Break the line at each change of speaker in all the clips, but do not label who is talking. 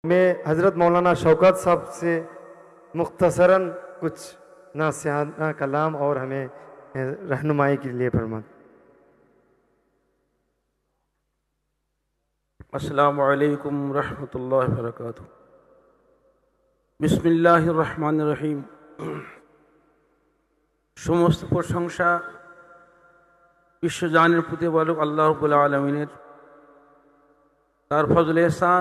मैं हज़रत मौलाना शौकत साहब से मुख्तसरन कुछ नसीहत कलाम और हमें रहनुमाई के लिए फरमाएं।
अस्सलामु अलैकुम रहमतुल्लाहि व बरकातुहू। बिस्मिल्लाहिर रहमानिर रहीम। समस्त प्रशंसा विश्वजाনের প্রতিপালক আল্লাহ রাব্বুল আলামিনের, তার ফজল ইহসান,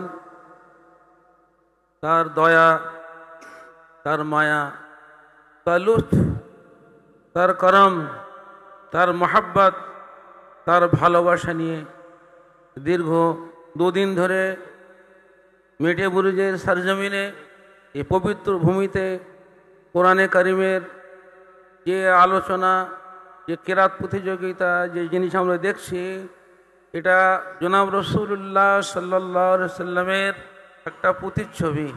তার দয়া, তার মায়া, তার লুৎফ, তার করম, তার মহব্বত, তার ভালোবাসা নিয়ে দীর্ঘ দুদিন ধরে মেটে বুরুজের সরজমিনে এই পবিত্র ভূমিতে কোরআনে কারিমের যে আলোচনা, যে কেরাত প্রতিযোগিতা, যে জিনিস আমরা দেখছি, এটা জনাব রাসূলুল্লাহ সাল্লাল্লাহু আলাইহি সাল্লামের একটা প্রতিচ্ছবি।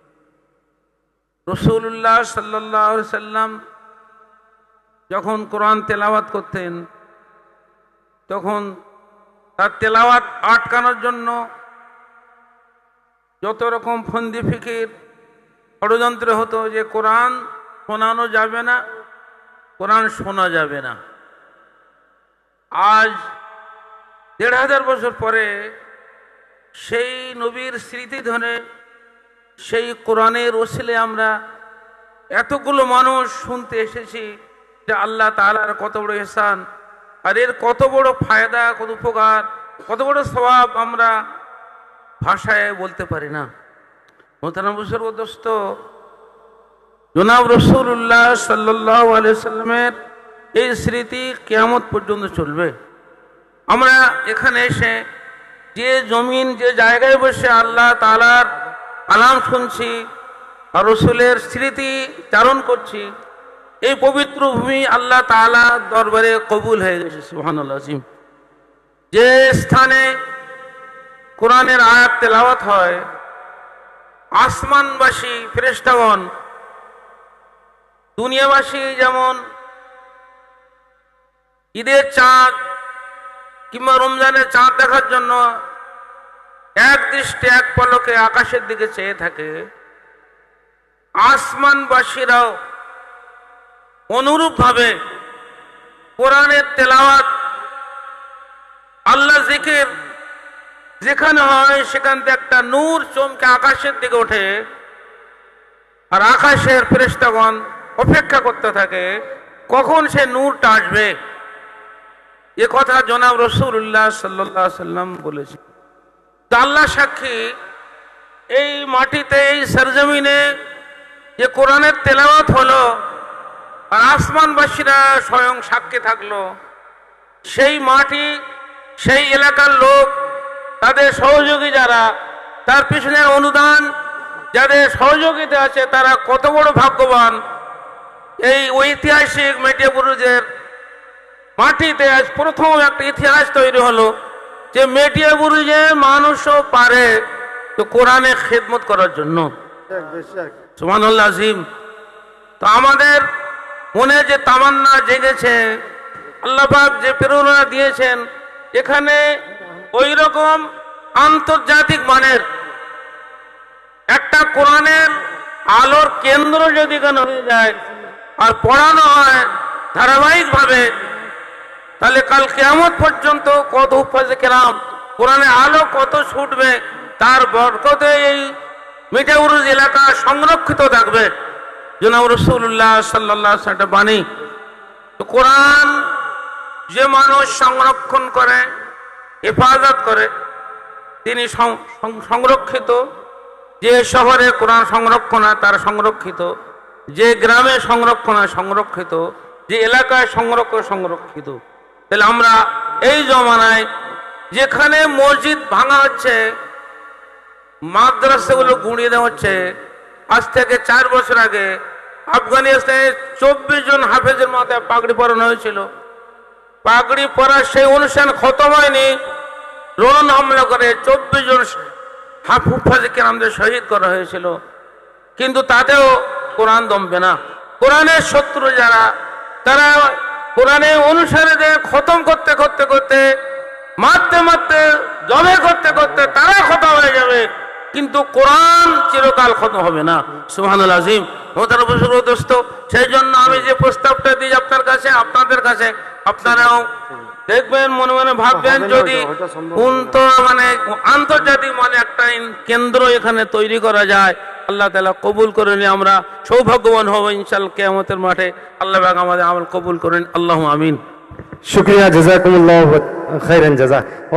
রাসূলুল্লাহ সাল্লাল্লাহু আলাইহি সাল্লাম যখন কোরআন তেলাওয়াত করতেন, তখন তার তেলাওয়াত আটকানোর জন্য যত রকম ফন্দি ফিকির ষড়যন্ত্র হতো যে কোরআন শোনানো যাবে না, কোরআন শোনা যাবে না। আজ ১৫০০ বছর পরে সেই নবীর স্মৃতি ধরে সেই কোরআনের ওসিলে আমরা এতগুলো মানুষ শুনতে এসেছি যে আল্লাহ তাআলার কত বড় ইহসান, আর এর কত বড় ফায়দা, কত উপকার, কত বড় সওয়াব আমরা ভাষায় বলতে পারি না। মোহতারাম বুজুর্গ, জনাব রাসূলুল্লাহ সাল্লাল্লাহু আলাইহি সাল্লামের এই স্মৃতি কিয়ামত পর্যন্ত চলবে। আমরা এখানে এসে যে জমিন, যে জায়গায় বসে আল্লাহ তাআলার কালাম শুনছি আর রাসূলের স্মৃতি চারণ করছি, এই পবিত্র ভূমি আল্লাহ তাআলার দরবারে কবুল হয়ে গেছে। সুবহানাল্লাহ। যে স্থানে কোরআনের আয়াত তেলাওয়াত হয়, আসমানবাসী ফেরেশতাগণ, দুনিয়াবাসী যেমন ঈদের চাঁদ কিংবা রমজানের চাঁদ দেখার জন্য এক দৃষ্টে এক পলকে আকাশের দিকে চেয়ে থাকে, আসমানবাসীরাও অনুরূপভাবে কোরআনের তেলাওয়াত, আল্লাহ জিকির যেখানে হয় সেখান থেকে একটা নূর চমকে আকাশের দিকে ওঠে, আর আকাশের ফেরেশতাগণ অপেক্ষা করতে থাকে কখন সে নূরটা আসবে। এ কথা জনাব রাসূলুল্লাহ সাল্লাল্লাহু আলাইহি সাল্লাম বলেছেন। আল্লাহ সাক্ষী, এই মাটিতে, এই সরজমিনে যে কোরআনের তেলাওয়াত হলো আর আসমানবাসীরা স্বয়ং সাক্ষী থাকলো, সেই মাটি, সেই এলাকার লোক, তাদের সহযোগী যারা, তার পিছনের অনুদান যাদের সহযোগিতা আছে, তারা কত বড় ভাগ্যবান। এই ঐতিহাসিক মেটে বুরুজের মাটিতে আজ প্রথম একটা ইতিহাস তৈরি হলো যে মেটে বুরুজে মানুষও পারে তো কোরআনে খেদমত করার জন্য। সুবহানাল্লাহ আযীম। তো আমাদের মনে যে তামান্না জেগেছে, আল্লাহ পাক যে প্রেরণা দিয়েছেন, এখানে ওই রকম আন্তর্জাতিক মানের একটা কোরআনের আলোর কেন্দ্র যদি এখানে হয়ে যায় আর পড়ানো হয় ধারাবাহিকভাবে, তাহলে কাল কিয়ামত পর্যন্ত কত হুফাজে কেরাম, কোরআনের আলো কত ছুটবে, তার বরকতে এই মেটে বুরুজ এলাকা সংরক্ষিত থাকবে। জনাব রাসূলুল্লাহ সাল্লাল্লাহু আলাইহি ওয়াসাল্লাম বাণী। তো কোরআন যে মানুষ সংরক্ষণ করে, হেফাজত করে, তিনি সংরক্ষিত। যে শহরে কোরআন সংরক্ষণ হয় তার সংরক্ষিত, যে গ্রামে সংরক্ষণ হয় সংরক্ষিত, যে এলাকায় সংরক্ষিত। তাহলে আমরা এই জমানায় যেখানে মসজিদ ভাঙা হচ্ছে, মাদ্রাসাগুলো গুঁড়িয়ে দেওয়া হচ্ছে, আজ থেকে 4 বছর আগে আফগানিস্তানে 24 জন হাফেজের মাথায় পাগড়ি পরানো হয়েছিল। পাগড়ি পরা সেই অনুষ্ঠান খতম হয়নি, ড্রোন হামলা করে 24 জন হুফাজে কেরামদের শহীদ করা হয়েছিল। কিন্তু তাতেও কোরআন দমবে না। কোরআনের শত্রু যারা, তারা কোরআনে অনুসারীদের খতম করতে করতে করতে, মারতে মারতে, জবে করতে করতে তারা খতম হয়ে যাবে। কিন্তু কোরআন চিরকাল খতম হবে না। সুবহানাল্লাহ আজিম। দোস্ত, সেই জন্য আমি যে প্রস্তাবটা দিই আপনার কাছে, আপনাদের কাছে, আপনারাও দেখবেন, মনে মনে ভাববেন, যদি আন্তর্জাতিক একটা কেন্দ্র এখানে তৈরি করা যায়, আল্লাহ তাআলা কবুল করে নিয়ে আমরা সৌভাগ্যবান হব ইনশাআল্লাহ কিয়ামতের মাঠে। আল্লাহ পাক আমাদের আমল কবুল করেন। আল্লাহু আমিন।
शुक्रिया, जज़ाकुमुल्लाह खैरन जज़ा।